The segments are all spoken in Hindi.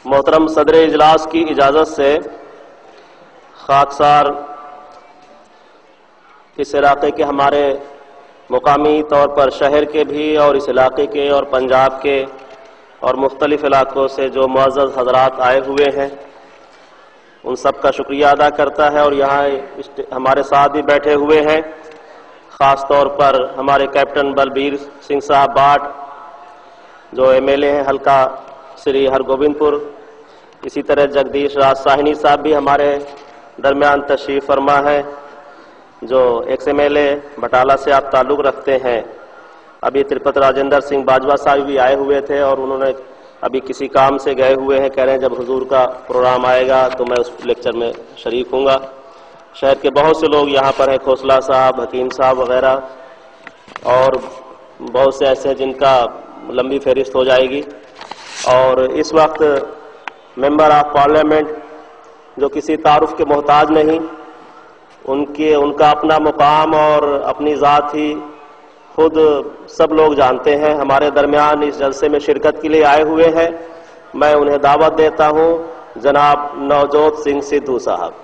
मोहतरम सदर इजलास की इजाज़त से खाकसार इस इलाके के हमारे मुकामी तौर पर शहर के भी और इस इलाके के और पंजाब के और मुख्तलिफ इलाकों से जो मुअज़्ज़ज़ हज़रात आए हुए हैं उन सब का शुक्रिया अदा करता है। और यहाँ हमारे साथ भी बैठे हुए हैं, ख़ास तौर पर हमारे कैप्टन बलबीर सिंह साहब बाट जो MLA हैं हल्का श्री हरगोबिंदपुर, इसी तरह जगदीश राज साहनी साहब भी हमारे दरमियान तशरीफ़ फरमा है जो XMLA बटाला से आप ताल्लुक़ रखते हैं। अभी तिरुपति राजेंद्र सिंह बाजवा साहब भी आए हुए थे और उन्होंने अभी किसी काम से गए हुए हैं, कह रहे हैं जब हुजूर का प्रोग्राम आएगा तो मैं उस लेक्चर में शरीक हूँगा। शहर के बहुत से लोग यहाँ पर हैं, खोसला साहब, हकीम साहब वगैरह, और बहुत से ऐसे हैं जिनका लंबी फहरिस्त हो जाएगी। और इस वक्त मेंबर ऑफ पार्लियामेंट जो किसी तारुफ के मोहताज नहीं, उनका अपना मुकाम और अपनी ज़ात ही खुद सब लोग जानते हैं, हमारे दरमियान इस जलसे में शिरकत के लिए आए हुए हैं। मैं उन्हें दावत देता हूं, जनाब नवजोत सिंह सिद्धू साहब।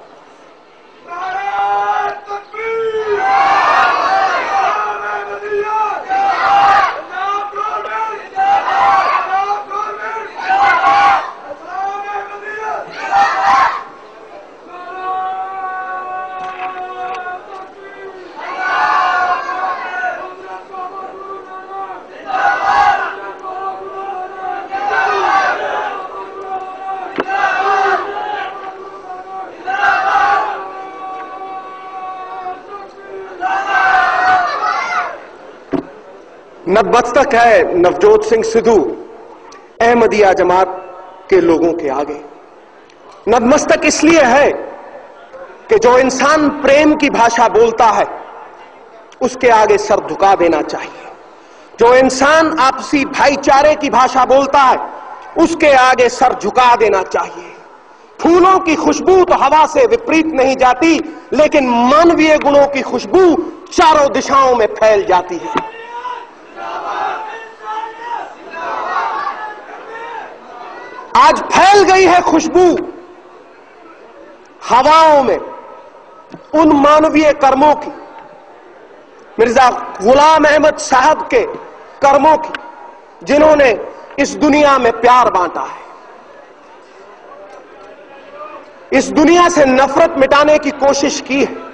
नतमस्तक है नवजोत सिंह सिद्धू अहमदिया जमात के लोगों के आगे। नतमस्तक इसलिए है कि जो इंसान प्रेम की भाषा बोलता है उसके आगे सर झुका देना चाहिए। जो इंसान आपसी भाईचारे की भाषा बोलता है उसके आगे सर झुका देना चाहिए। फूलों की खुशबू तो हवा से विपरीत नहीं जाती, लेकिन मानवीय गुणों की खुशबू चारों दिशाओं में फैल जाती है। आज फैल गई है खुशबू हवाओं में उन मानवीय कर्मों की, मिर्जा गुलाम अहमद साहब के कर्मों की, जिन्होंने इस दुनिया में प्यार बांटा है, इस दुनिया से नफरत मिटाने की कोशिश की है।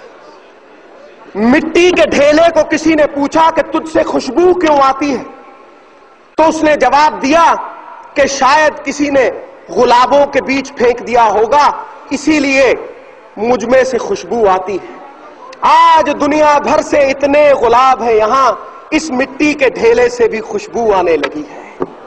मिट्टी के ढेले को किसी ने पूछा कि तुझसे खुशबू क्यों आती है, तो उसने जवाब दिया कि शायद किसी ने गुलाबों के बीच फेंक दिया होगा, इसीलिए मुझ में से खुशबू आती है। आज दुनिया भर से इतने गुलाब हैं यहां, इस मिट्टी के ढेले से भी खुशबू आने लगी है।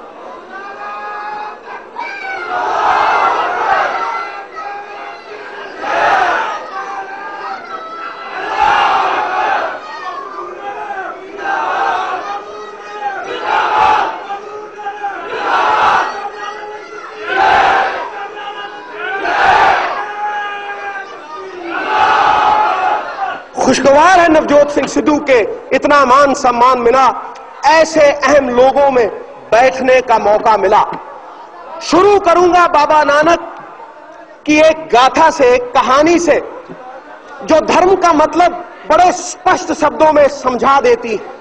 खुशगवार है नवजोत सिंह सिद्धू के इतना मान सम्मान मिला, ऐसे अहम लोगों में बैठने का मौका मिला। शुरू करूंगा बाबा नानक की एक गाथा से, एक कहानी से, जो धर्म का मतलब बड़े स्पष्ट शब्दों में समझा देती है।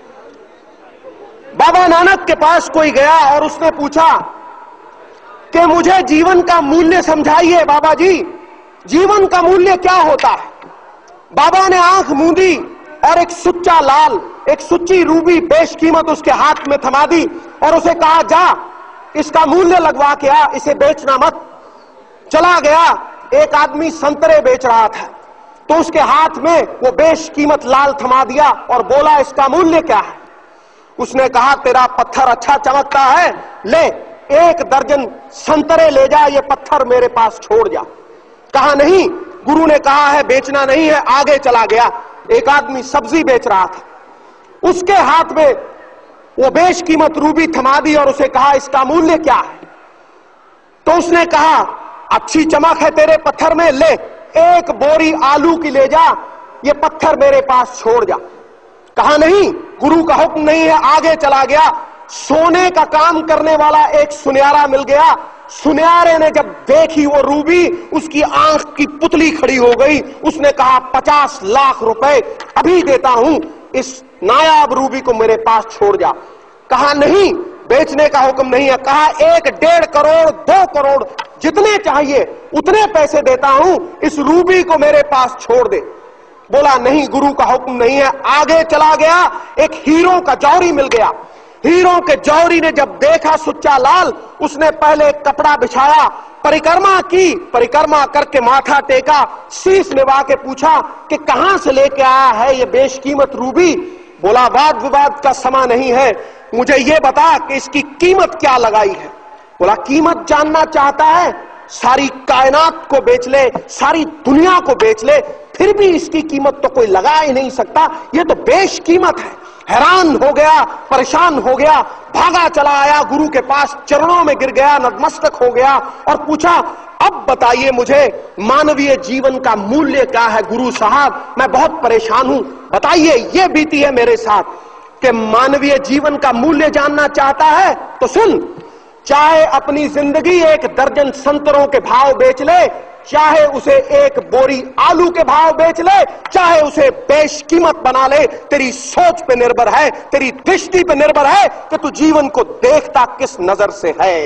बाबा नानक के पास कोई गया और उसने पूछा कि मुझे जीवन का मूल्य समझाइए बाबा जी, जीवन का मूल्य क्या होता है। बाबा ने आंख मूंदी और एक सुच्चा लाल, एक सुच्ची रूबी बेशकीमत उसके हाथ में थमा दी और उसे कहा, जा इसका मूल्य लगवा के आ, इसे बेचना मत। चला गया। एक आदमी संतरे बेच रहा था तो उसके हाथ में वो बेशकीमत लाल थमा दिया और बोला, इसका मूल्य क्या है। उसने कहा, तेरा पत्थर अच्छा चमकता है, ले 1 दर्जन संतरे ले जा, ये पत्थर मेरे पास छोड़ जा। कहा नहीं, गुरु ने कहा है बेचना नहीं है। आगे चला गया। एक आदमी सब्जी बेच रहा था, उसके हाथ में वो बेशकीमत रूबी थमा दी और उसे कहा, इसका मूल्य क्या है। तो उसने कहा, अच्छी चमक है तेरे पत्थर में, ले 1 बोरी आलू की ले जा, ये पत्थर मेरे पास छोड़ जा। कहा नहीं, गुरु का हुक्म नहीं है। आगे चला गया। सोने का काम करने वाला एक सुनियारा मिल गया। सुनयारे ने जब देखी वो रूबी, उसकी आंख की पुतली खड़ी हो गई। उसने कहा 50 लाख रुपए अभी देता हूं, इस नायाब रूबी को मेरे पास छोड़ जा। कहा नहीं, बेचने का हुक्म नहीं है। कहा 1, 1.5 करोड़, 2 करोड़, जितने चाहिए उतने पैसे देता हूं, इस रूबी को मेरे पास छोड़ दे। बोला नहीं, गुरु का हुक्म नहीं है। आगे चला गया, एक हीरों का जौहरी मिल गया। हीरों के जौहरी ने जब देखा सुच्चा लाल, उसने पहले एक कपड़ा बिछाया, परिक्रमा की, परिक्रमा करके माथा टेका, शीश निभा के पूछा कि कहां से लेके आया है ये बेशकीमत रूबी। बोला वाद विवाद का समय नहीं है, मुझे ये बता कि इसकी कीमत क्या लगाई है। बोला कीमत जानना चाहता है, सारी कायनात को बेच ले, सारी दुनिया को बेच ले, फिर भी इसकी कीमत तो कोई लगा ही नहीं सकता, ये तो बेशकीमत है। हैरान हो गया, परेशान हो गया, भागा चला आया गुरु के पास, चरणों में गिर गया, नतमस्तक हो गया और पूछा अब बताइए मुझे मानवीय जीवन का मूल्य क्या है गुरु साहब, मैं बहुत परेशान हूं, बताइए, ये बीती है मेरे साथ कि मानवीय जीवन का मूल्य जानना चाहता है तो सुन, चाहे अपनी जिंदगी 1 दर्जन संतरों के भाव बेच ले, चाहे उसे 1 बोरी आलू के भाव बेच ले, चाहे उसे बेशकीमत बना ले, तेरी सोच पे निर्भर है, तेरी दृष्टि पे निर्भर है कि तू जीवन को देखता किस नजर से है।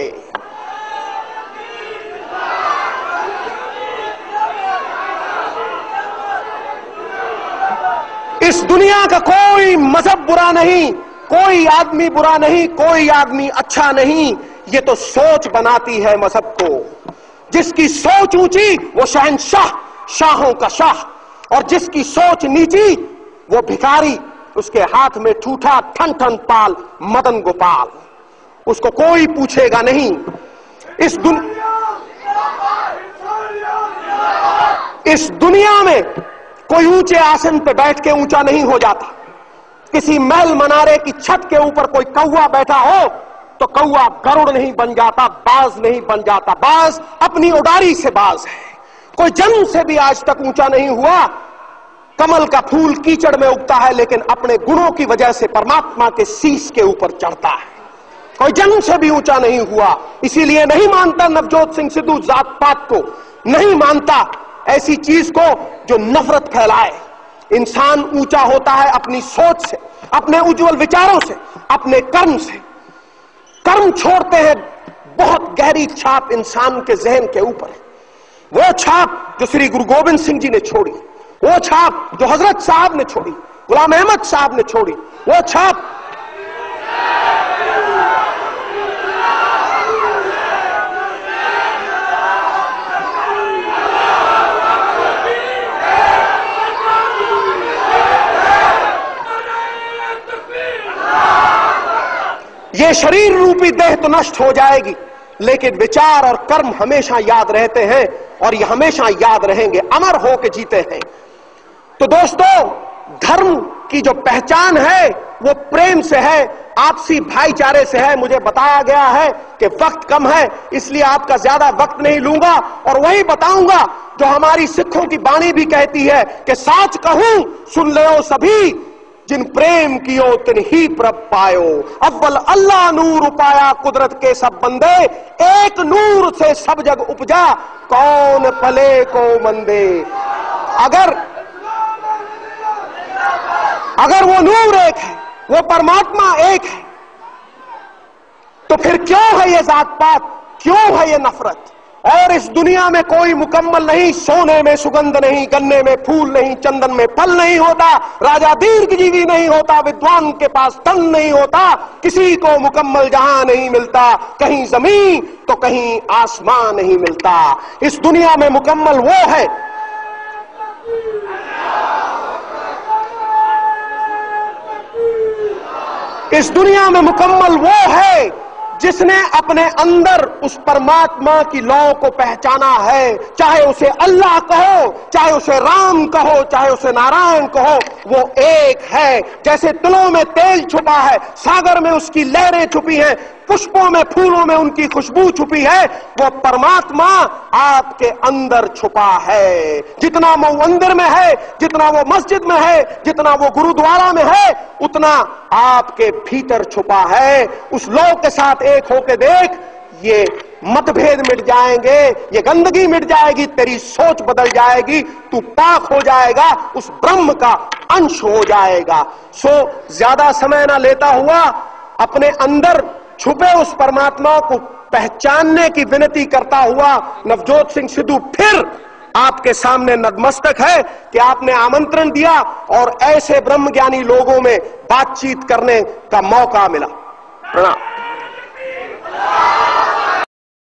इस दुनिया का कोई मजहब बुरा नहीं, कोई आदमी बुरा नहीं, कोई आदमी अच्छा नहीं, ये तो सोच बनाती है मजहब को। जिसकी सोच ऊंची वो शहंशाह, शाहों का शाह, और जिसकी सोच नीची वो भिखारी, उसके हाथ में ठूठा ठन ठन पाल मदन गोपाल, उसको कोई पूछेगा नहीं। इस दुनिया में कोई ऊंचे आसन पे बैठ के ऊंचा नहीं हो जाता। किसी महल मनारे की छत के ऊपर कोई कौवा बैठा हो तो कौवा गरुड़ नहीं बन जाता, बाज नहीं बन जाता। बाज अपनी उडारी से बाज है। कोई जन्म से भी आज तक ऊंचा नहीं हुआ। कमल का फूल कीचड़ में उगता है लेकिन अपने गुणों की वजह से परमात्मा के शीश के ऊपर चढ़ता है। कोई जन्म से भी ऊंचा नहीं हुआ। इसीलिए नहीं मानता नवजोत सिंह सिद्धू जात पात को, नहीं मानता ऐसी चीज को जो नफरत फैलाए। इंसान ऊंचा होता है अपनी सोच से, अपने उज्जवल विचारों से, अपने कर्म से। कर्म छोड़ते हैं बहुत गहरी छाप इंसान के जहन के ऊपर। वो छाप जो श्री गुरु गोविंद सिंह जी ने छोड़ी, वो छाप जो हजरत साहब ने छोड़ी, गुलाम अहमद साहब ने छोड़ी, वो छाप ये शरीर रूपी देह तो नष्ट हो जाएगी लेकिन विचार और कर्म हमेशा याद रहते हैं और ये हमेशा याद रहेंगे, अमर होकर जीते हैं। तो दोस्तों, धर्म की जो पहचान है वो प्रेम से है, आपसी भाईचारे से है। मुझे बताया गया है कि वक्त कम है, इसलिए आपका ज्यादा वक्त नहीं लूंगा और वही बताऊंगा जो हमारी सिखों की बाणी भी कहती है कि साच कहूं सुन लो सभी, जिन प्रेम कियो तिन ही प्रभ पायो। अव्वल अल्लाह नूर उपाया कुदरत के सब बंदे, एक नूर से सब जग उपजा कौन पले को मंदे। अगर वो नूर एक है, वो परमात्मा एक है, तो फिर क्यों है ये जात पात, क्यों है ये नफरत। और इस दुनिया में कोई मुकम्मल नहीं, सोने में सुगंध नहीं, गन्ने में फूल नहीं, चंदन में फल नहीं होता, राजा दीर्घजीवी नहीं होता, विद्वान के पास धन नहीं होता, किसी को मुकम्मल जहां नहीं मिलता, कहीं जमीन तो कहीं आसमान नहीं मिलता। इस दुनिया में मुकम्मल वो है इस दुनिया में मुकम्मल वो है जिसने अपने अंदर उस परमात्मा की लौ को पहचाना है। चाहे उसे अल्लाह कहो, चाहे उसे राम कहो, चाहे उसे नारायण कहो, वो एक है। जैसे तिलों में तेल छुपा है, सागर में उसकी लहरें छुपी हैं, पुष्पों में फूलों में उनकी खुशबू छुपी है, वो परमात्मा आपके अंदर छुपा है। जितना वो मंदिर में है, जितना वो मस्जिद में है, जितना वो गुरुद्वारा में है, उतना आपके भीतर छुपा है। उस लौ के साथ एक होके देख, ये मतभेद मिट जाएंगे, ये गंदगी मिट जाएगी, तेरी सोच बदल जाएगी, तू पाक हो जाएगा, उस ब्रह्म का अंश हो जाएगा। सो ज्यादा समय ना लेता हुआ अपने अंदर छुपे उस परमात्मा को पहचानने की विनती करता हुआ नवजोत सिंह सिद्धू फिर आपके सामने नतमस्तक है कि आपने आमंत्रण दिया और ऐसे ब्रह्मज्ञानी लोगों में बातचीत करने का मौका मिला। प्रणाम।